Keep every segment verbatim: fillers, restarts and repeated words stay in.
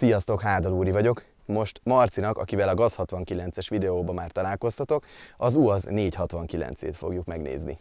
Sziasztok, Hádal Úri vagyok. Most Marcinak, akivel a Gaz hatvankilences videóban már találkoztatok, az u á zé négyszázhatvankilencét fogjuk megnézni.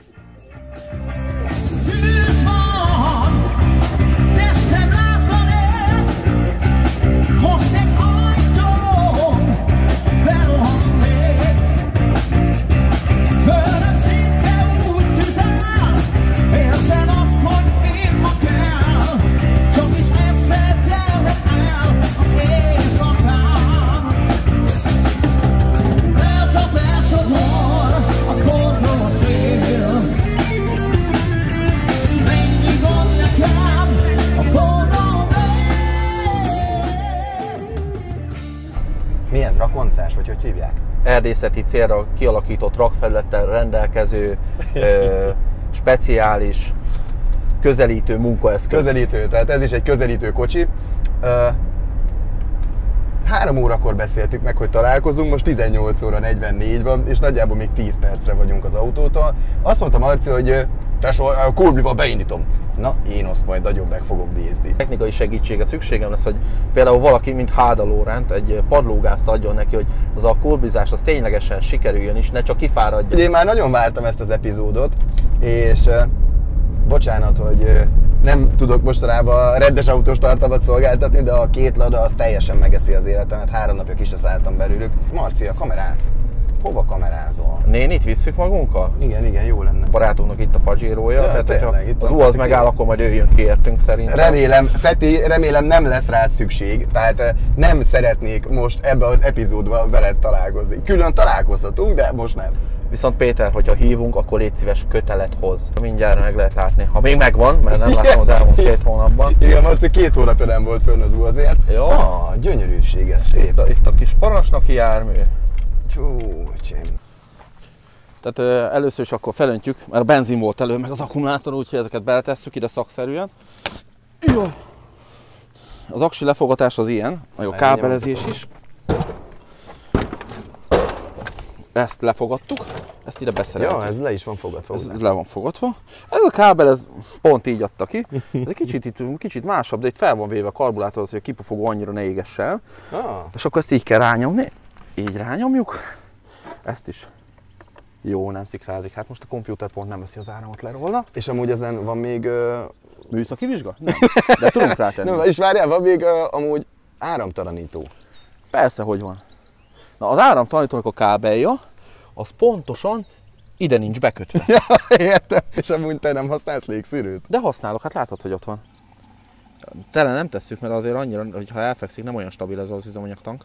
Mi ez, rakoncás, vagy hogy hívják? Erdészeti célra kialakított rakfelülettel rendelkező ö, speciális közelítő munkaeszköz. Közelítő, tehát ez is egy közelítő kocsi. Ö, három órakor beszéltük meg, hogy találkozunk, most tizennyolc óra negyvennégy van, és nagyjából még tíz percre vagyunk az autótól. Azt mondta Marci, hogy tesó, a kurblival beindítom. Na, én azt majd nagyon meg fogok nézni. Technikai segítsége szükségem lesz, hogy például valaki, mint Hádal Lóránt, egy padlógázt adjon neki, hogy az a kurblizás az ténylegesen sikerüljön is, ne csak kifáradjon. Én már nagyon vártam ezt az epizódot, és uh, bocsánat, hogy uh, nem tudok mostanában rendes autós tartalmat szolgáltatni, de a két Lada az teljesen megeszi az életemet, három napja ki se szálltam belőlük. Marci, a kamerát hova kamerázol? Nénit visszük magunkkal? Igen, igen, jó lenne. Barátunknak itt a Pajero-ja, Ja, tehát tényleg, hogyha az u á zé megáll, akkor majd ő jön ki értünk szerintem. Remélem, Peti, remélem nem lesz rá szükség, tehát nem szeretnék most ebbe az epizódban veled találkozni. Külön találkozhatunk, de most nem. Viszont Péter, hogyha hívunk, akkor légy szíves, kötelet hoz. Mindjárt meg lehet látni. Ha még megvan, mert nem láttam az elmúlt két hónapban. Igen, Marci két hónapja nem volt fönn az u á zé-ért. Jó. Ah, gyönyörűség, ez szép. Itt a, itt a kis parancsnoki jármű. Csúcsém. Tehát ö, először is akkor felöntjük, mert a benzin volt elő, meg az akkumulátor, úgyhogy ezeket beletesszük ide szakszerűen. Jaj. Az aksi lefogatás az ilyen, a jó kábelezés is. Ezt lefogadtuk, ezt ide beszereltük. Ja, ez le is van fogadva. Ez, ez le van fogadva. Ez a kábel, ez pont így adta ki. Ez egy kicsit, itt, kicsit másabb, de itt fel van véve a karburátorhoz, hogy a kipufogó annyira ne égesse el. Ah. És akkor ezt így kell rányomni. Így rányomjuk. Ezt is. Jó, nem szikrázik. Hát most a komputer pont nem veszi az áramot le róla. És amúgy ezen van még... Uh... Műszaki vizsga? Nem. De tudunk rátenni. Nem, és várjál, van még uh, amúgy áramtalanító. Persze, hogy van. Na, az áramtalanítónak a kábelja, az pontosan ide nincs bekötve. Ja, értem. És amúgy te nem használsz légszűrőt? De használok, hát látod, hogy ott van. Tele nem tesszük, mert azért annyira, hogy ha elfekszik, nem olyan stabil ez az üzemanyagtank.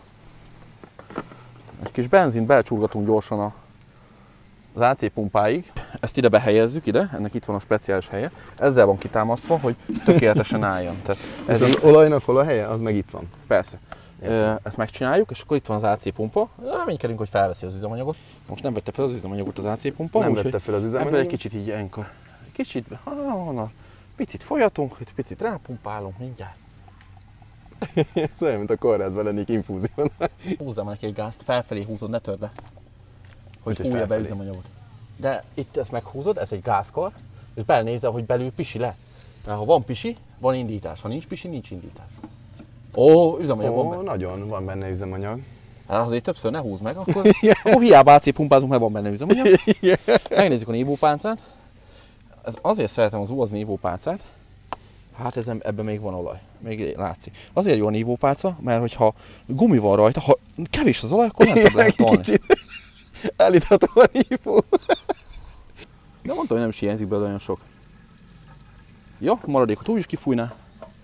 Egy kis benzint belecsurgatunk gyorsan a az á cé pumpáig. Ezt ide behelyezzük, ide, ennek itt van a speciális helye. Ezzel van kitámasztva, hogy tökéletesen álljon. Tehát ez az olajnak hol a helye? Az meg itt van. Persze. Értem. Ezt megcsináljuk, és akkor itt van az á cé pumpa. Reménykedünk, hogy felveszi az üzemanyagot. Most nem vette fel az üzemanyagot az á cé pumpa. Nem úgy, vette fel az üzemanyagot. Ebből egy kicsit így ilyenkor. Kicsit, ha, picit folyatunk, egy picit rápumpálunk mindjárt. Ez olyan, mint a kórházban lennék infúzión. Húzzam neki egy gázt, felfelé húzod, ne törd le. Hogy Úgy, fújja be üzemanyagot. De itt ezt meghúzod, ez egy gázkar, és belenézel, hogy belül pisi le. Mert ha van pisi, van indítás. Ha nincs pisi, nincs indítás. Ó, üzemanyag Ó, van benne. nagyon van benne üzemanyag. Hát azért többször ne húzd meg, akkor, akkor hiába á cé pumpázunk, mert van benne üzemanyag. Megnézzük a nívópálcát. Ez azért szeretem az u á zé nívópálcát. Hát ez, ebben még van olaj, még látszik. Azért jó a nívópálca, mert hogyha gumi van rajta, ha kevés az olaj, akkor nem több lehet tolni. Állítható a nívó. De mondtam, hogy nem is hiányzik belőle olyan sok. Jó, maradékot úgy is kifújná.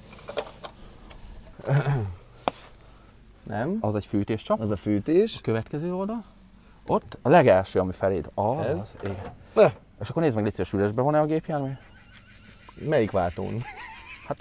Nem? Az egy fűtéscsap. Az a fűtés. A következő oldal. Ott a legelső, ami feléd. Az, ez? Az, igen. Ne. És akkor nézd meg, légy szíves, üresbe van-e a gépjármű? Melyik váltón? Hát...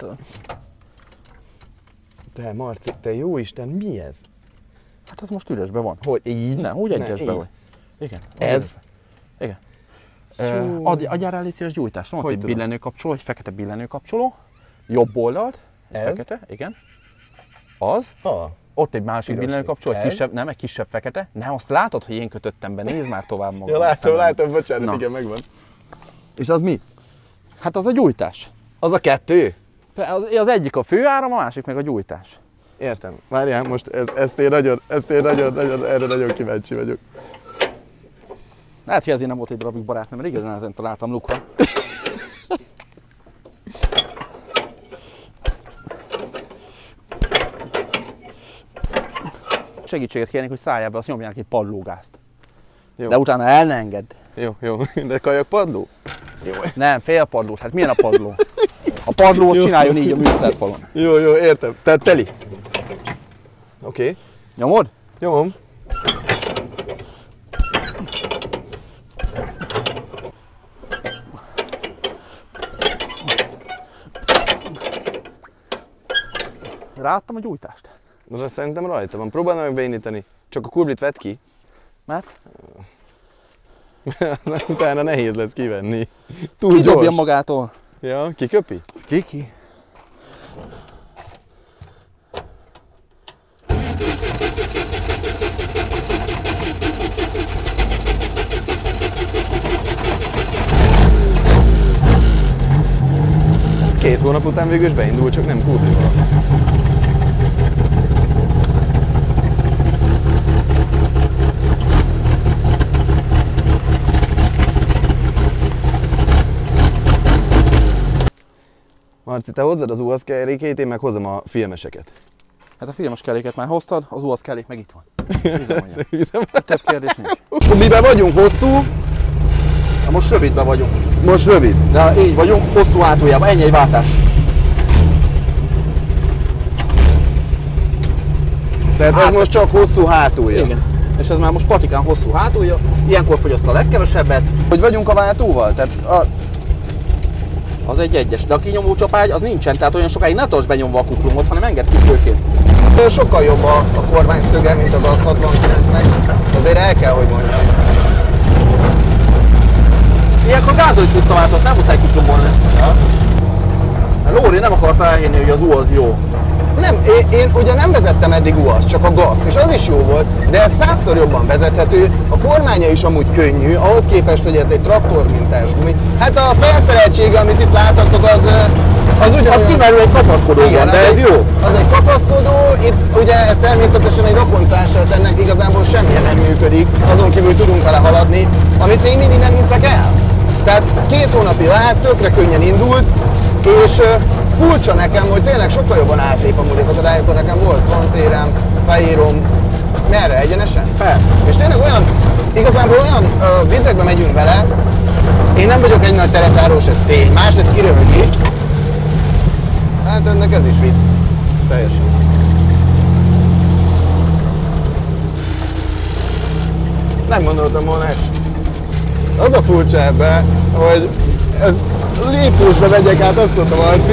Te Marci, te jó Isten, mi ez? Hát ez most üresbe van. Hogy így? Nem, úgy egyesbe vagy. Igen. Ez? Igen. Uh, adj, adjál rá légy szíves gyújtást. Van ott egy billenőkapcsoló, egy fekete billenőkapcsoló. Jobb oldalt. Ez? Fekete, igen. Az. Ha. Ott egy másik billenőkapcsoló, egy kisebb, nem, egy kisebb fekete. Nem, azt látod, hogy én kötöttem be, nézd már tovább magam. Ja, látom, látom, bocsánat, igen, megvan. És az mi? Hát az a gyújtás. Az a kettő? Az, az egyik a főáram, a másik meg a gyújtás. Értem. Várjál, most ez, ezt én nagyon, ezt én nagyon, nagyon, erre nagyon kíváncsi vagyok. Lehet, hogy ezért nem volt egy darabig barátnőm, mert igazán ezen találtam lukra. Segítséget kérnék, hogy szálljál azt nyomják egy padlógázt. Jó. De utána el ne engedd. Jó, jó. De kajak padló? Jó. Nem, fél padlót. Hát milyen a padló? A padló azt csináljon így a műszerfalon. Jó, jó, értem. Tehát teli. Oké. Okay. Nyomod? Nyomom. Ráadtam a gyújtást. De szerintem rajta van. Próbálom meg beindítani. Csak a kurblit vedd ki. Mert? Utána nehéz lesz kivenni. Túl ki dobja gyors. magától. Ja, kiköpi? Ki, ki. Két hónap után végül is beindul, csak nem kurblival. Marci, te hozzad az u á es kerékét, én meg hozom a filmeseket. Hát a filmes keréket már hoztad, az u á es kerék meg itt van. Több kérdés nincs. Most miben vagyunk? Hosszú? Na most rövidben vagyunk. Most rövid. De így vagyunk, hosszú hátuljában, ennyi egy váltás. Tehát hát, ez most csak hosszú hátulja. Igen. És ez már most patikán hosszú hátulja, ilyenkor fogyaszt a legkevesebbet. Hogy vagyunk a váltóval? Tehát a... Az egy egyes, de a kinyomó csapágy az nincsen, tehát olyan sokáig ne tartsd benyomva a kuplumot, hanem engedd ki főként. Sokkal jobb a, a kormány szöge, mint a GAZ hatvankilencnek. Azért el kell, hogy mondjam. Ilyenkor gázol is visszaváltasz, nem muszáj kuplumolni. Ja. Lóri nem akarta elhinni, hogy az U az jó. Nem, én, én ugye nem vezettem eddig u á es, csak a gázt, és az is jó volt, de ez százszor jobban vezethető, a kormánya is amúgy könnyű, ahhoz képest, hogy ez egy traktormintás gumi. Hát a felszereltsége, amit itt láthatok, az, az ugyanolyan... Az kimerül egy kapaszkodó, igen, de ez egy, jó. Az egy kapaszkodó, itt ugye ez természetesen egy roponcással, ennek igazából semmilyen nem működik, azon kívül tudunk vele haladni, amit még mindig nem hiszek el. Tehát két hónapig lehet, tökre könnyen indult, és furcsa nekem, hogy tényleg sokkal jobban átlép amúgy ez akadályokon, nekem volt frontérem, fehérom, merre, egyenesen? Persze. És tényleg olyan, igazából olyan ö, vizekbe megyünk vele, én nem vagyok egy nagy terepjárós, ez tény, más ez kiröhögi. Hát ennek ez is vicc, teljesen. Nem gondoltam volna es. Az a furcsa ebben, hogy ez lépésbe megyek át, azt mondta Marci.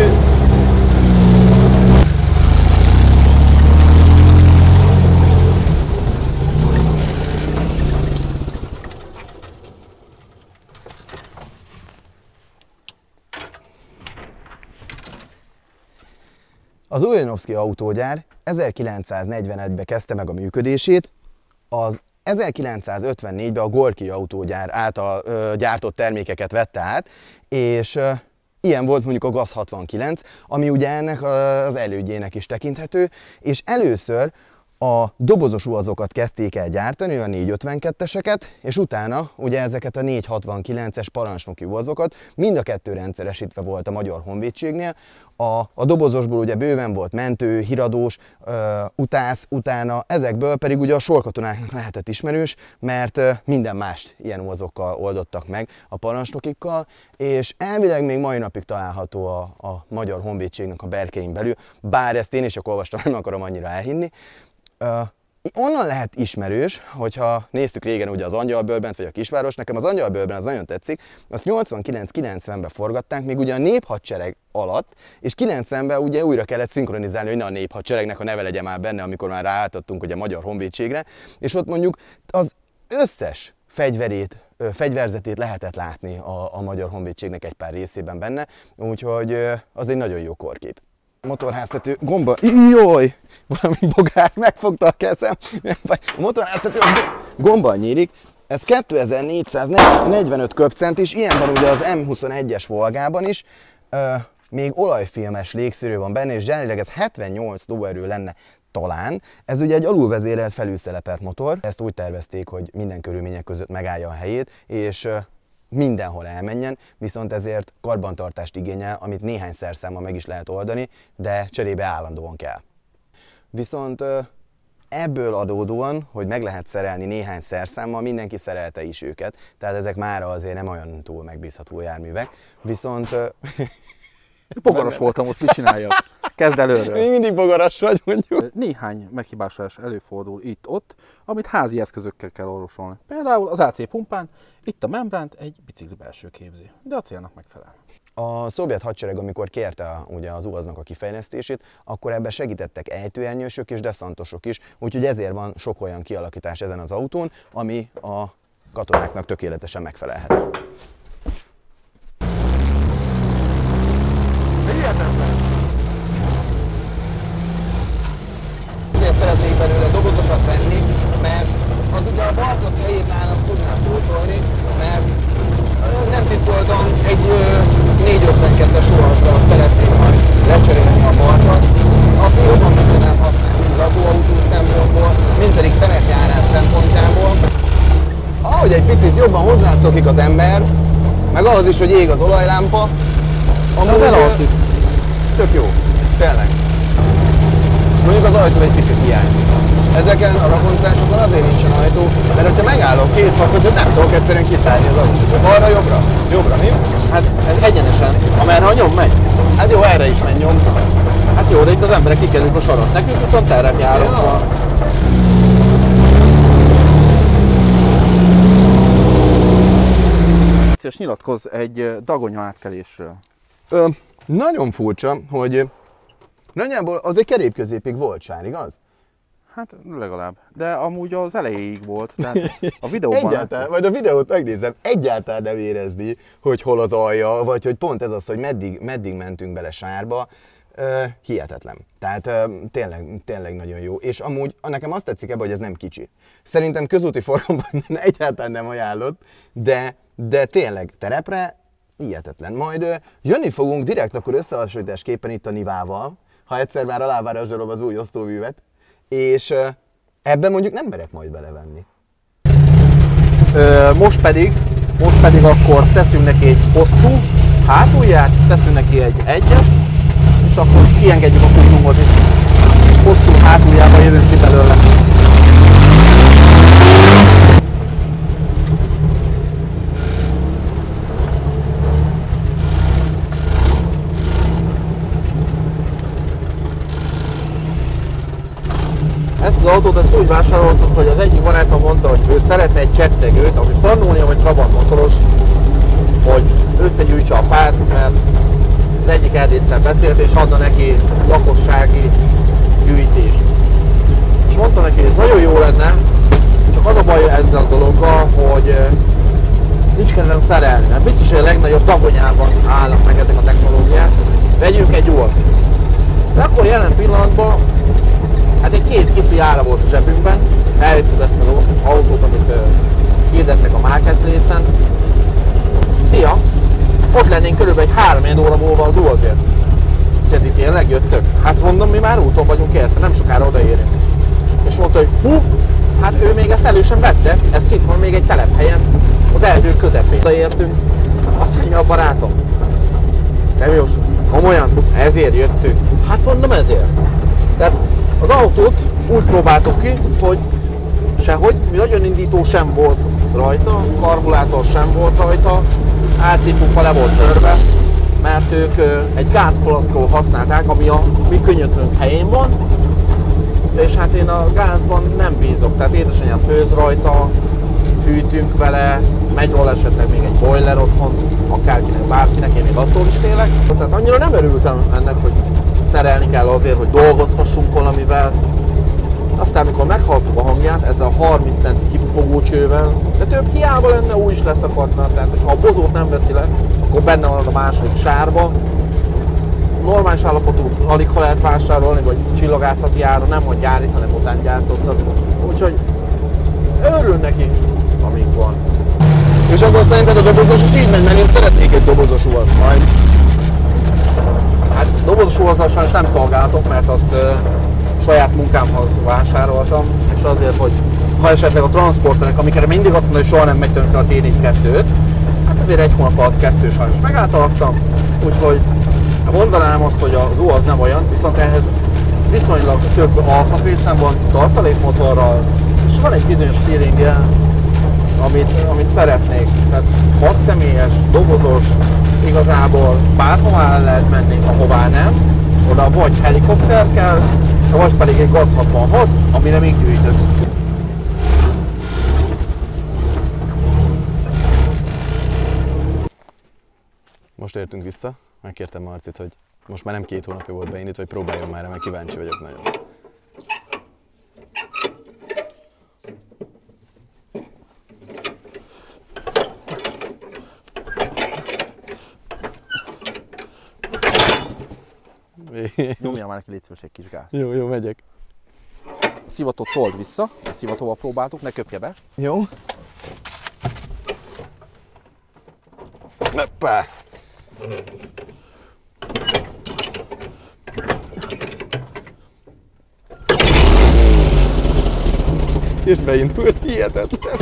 Az Ujjanovszki autógyár ezerkilencszáznegyvenegyben kezdte meg a működését, az ezerkilencszázötvennégyben a Gorki autógyár által ö, gyártott termékeket vette át, és ö, ilyen volt mondjuk a GAZ hatvankilenc, ami ugye ennek az elődjének is tekinthető, és először a dobozos uazokat kezdték el gyártani, a négyszázötvenketteseket, és utána ugye ezeket a négyszázhatvankilences parancsnoki uazokat, mind a kettő rendszeresítve volt a Magyar Honvédségnél. A, a dobozosból ugye bőven volt mentő, híradós, uh, utász, utána ezekből pedig ugye a sorkatonáknak lehetett ismerős, mert uh, minden mást ilyen uazokkal oldottak meg a parancsnokikkal, és elvileg még mai napig található a, a Magyar Honvédségnek a berkein belül, bár ezt én is csak olvastam, nem akarom annyira elhinni. Uh, onnan lehet ismerős, hogyha néztük régen ugye az Angyalbőrbent vagy a Kisváros, nekem az Angyalbőrben az nagyon tetszik, azt nyolcvankilenc kilencvenben forgatták, még ugye a néphadsereg alatt, és kilencvenben ugye újra kellett szinkronizálni, hogy ne a néphadseregnek a neve legyen már benne, amikor már ráálltattunk ugye a Magyar Honvédségre, és ott mondjuk az összes fegyverét, fegyverzetét lehetett látni a, a Magyar Honvédségnek egy pár részében benne, úgyhogy az egy nagyon jó korkép. Motorháztető gomba, jaj, valami bogár, megfogta a kezem, a motorháztető gomba nyílik, ez kétezer-négyszáznegyvenöt köbcent, és ilyen van ugye az M huszonegyes Volgában is, még olajfilmes légszűrő van benne, és gyárilag ez hetvennyolc lóerő lenne talán. Ez ugye egy alulvezérelt, felülszelepelt motor. Ezt úgy tervezték, hogy minden körülmények között megállja a helyét, és mindenhol elmenjen, viszont ezért karbantartást igényel, amit néhány szerszámmal meg is lehet oldani, de cserébe állandóan kell. Viszont ebből adódóan, hogy meg lehet szerelni néhány szerszámmal, mindenki szerelte is őket, tehát ezek mára azért nem olyan túl megbízható járművek, viszont... Bogaras voltam, most mit csináljak? Kezd előről. Még mindig bogaras vagy, mondjuk. Néhány meghibásodás előfordul itt-ott, amit házi eszközökkel kell orvosolni. Például az á cé pumpán itt a membránt egy bicikli belső képzi, de a célnak megfelel. A szovjet hadsereg, amikor kérte ugye az UAZ-nak a kifejlesztését, akkor ebben segítettek ejtőernyősök és deszantosok is, úgyhogy ezért van sok olyan kialakítás ezen az autón, ami a katonáknak tökéletesen megfelelhet. Ezért szeretnék belőle dobozosat venni, mert az ugye a balkasz helyét nálam tudnám pótolni, mert nem titkoltan egy négy ötvenkettes UAZ-ra szeretném majd lecserélni a balkaszt. Azt jobban meg tudnám használni, mind lakóautó szempontból, mind pedig terepjárás szempontjából. Ahogy egy picit jobban hozzászokik az ember, meg ahhoz is, hogy ég az olajlámpa, amúgy elalszik. Tök jó, tényleg. Mondjuk az ajtó egy picit hiányzik. Ezeken a rakoncásokon azért nincsen ajtó, mert hogyha megállok két fa között, nem tudok egyszerűen kiszállni az autót. Balra, jobbra? Jobbra, mi? Hát ez egyenesen, amerre a nyom megy. Hát jó, erre is megy nyom. Hát jó, de itt az emberek kikerülik a sarat. Nekünk viszont terepjárók van. És nyilatkozz egy Dagonya átkelésről. Ö, nagyon furcsa, hogy nagyjából az egy kerépközépig volt sár, igaz? Hát legalább. De amúgy az elejéig volt, tehát a videóban... Egyáltalán, majd a videót megnézem, egyáltalán nem érezni, hogy hol az alja, vagy hogy pont ez az, hogy meddig, meddig mentünk bele sárba. Ö, hihetetlen. Tehát ö, tényleg, tényleg nagyon jó. És amúgy nekem azt tetszik ebben, hogy ez nem kicsi. Szerintem közúti forgalomban egyáltalán nem ajánlott, de, de tényleg terepre hihetetlen. Majd ö, jönni fogunk direkt akkor összehasonlításképpen itt a Nivával, ha egyszer már alávárazsolom az új osztóművet, és ö, ebben mondjuk nem merek majd belevenni. Ö, most pedig, most pedig akkor teszünk neki egy hosszú hátulját, teszünk neki egy egyet, és akkor kiengedjük a kutyunkat, és hosszú hátuljába jövünk ki belőle. Ezt az autót ezt úgy vásároltuk, hogy az egyik barátom mondta, hogy ő szeretne egy csettegőt, ami Pannonia vagy Trabant motoros, hogy összegyűjtse a fát, mert az egyik erdésszel beszélt, és adna neki lakossági gyűjtést. És mondta neki, hogy ez nagyon jó lenne, csak az a baj ezzel a dologgal, hogy nincs kedvem szerelni, mert biztos, hogy a legnagyobb Dagonyában állnak meg ezek a technológiák. Vegyünk egy UAZ. De akkor jelen pillanatban hát egy két kifli ára volt a zsebünkben, elvittük ezt az autót, amit uh, hirdettek a Marketplace-en. Szia! Ott lennénk körülbelül egy három óra múlva az UAZ-ért. Szerinti tényleg jöttök? Hát mondom, mi már úton vagyunk érte, nem sokára odaérünk. És mondta, hogy hú, hát ő még ezt elő sem vette, ez kint van még egy telephelyen, az erdő közepén. Odaértünk, azt mondja a barátom. Nem jó, komolyan, ezért jöttünk. Hát mondom, ezért. Tehát az autót úgy próbáltuk ki, hogy sehogy vagyonindító sem volt rajta, karburátor sem volt rajta, á cé pumpa le volt törve, mert ők egy gázpalasztról használták, ami a mi könnyötőnk helyén van, és hát én a gázban nem bízok, tehát édesanyám főz rajta, fűtünk vele, megy róla esetleg még egy boiler otthon, akárkinek, bárkinek, én még attól is félek. Tehát annyira nem örültem ennek, hogy szerelni kell azért, hogy dolgozhassunk valamivel. Aztán, amikor meghallottuk a hangját ezzel a harminc centi kipufogócsővel, de több hiába lenne, új is leszakadna. Tehát, ha a bozót nem veszi le, akkor benne van a második sárba. Normális állapotú alig ha lehet vásárolni, vagy csillagászati áron, nem hogy gyárit, hanem után gyártottak. Úgyhogy örül neki, amíg van. És akkor szerinted a dobozos is így megy, mert én szeretnék egy dobozos UAZ majd. Hát dobozos úvazzal sajnos nem szolgáltok, mert azt ö, saját munkámhoz vásároltam, és azért, hogy ha esetleg a transporterek, amikre mindig azt mondom, hogy soha nem megy tönkre a T négyvenkettő, hát ezért egy hónap alatt kettő sajnos megáltalaktam, úgyhogy mondanám azt, hogy az ú az nem olyan, viszont ehhez viszonylag több alkatrészem van, tartalékmotorral, és van egy bizonyos feelingje, amit, amit szeretnék. Tehát hat személyes, dobozos, igazából bárhová el lehet menni, ahová nem, oda vagy helikopter kell, vagy pedig egy gaz hatvanhat, amire még gyűjtök. Most értünk vissza, megkértem Marcit, hogy most már nem két hónapja volt beindítva, hogy próbáljon már, mert kíváncsi vagyok nagyon. Nyomjál már neki légy szíves egy kis gázt. Jó, jó, megyek. A szivatót told vissza, a szivatóval próbáltuk, ne köpje be. Jó. Neppá! És beindult, hihetetlen.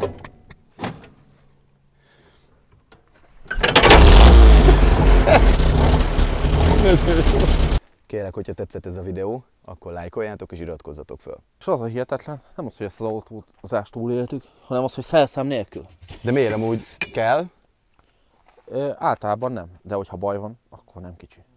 Kérlek, hogyha tetszett ez a videó, akkor lájkoljátok és iratkozzatok föl. És az a hihetetlen, nem az, hogy ezt az autózást túléltük, hanem az, hogy szerszám nélkül. De miért amúgy kell? Ö, általában nem, de hogyha baj van, akkor nem kicsi.